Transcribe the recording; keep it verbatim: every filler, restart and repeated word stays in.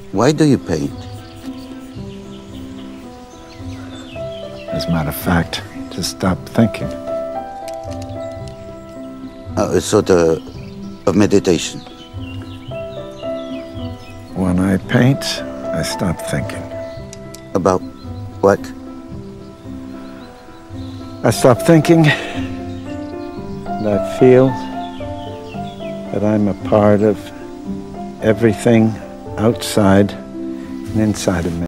Why do you paint? As a matter of fact, to stop thinking. Uh, a sort of, of meditation. When I paint, I stop thinking. About what? I stop thinking, and I feel that I'm a part of everything outside and inside of me.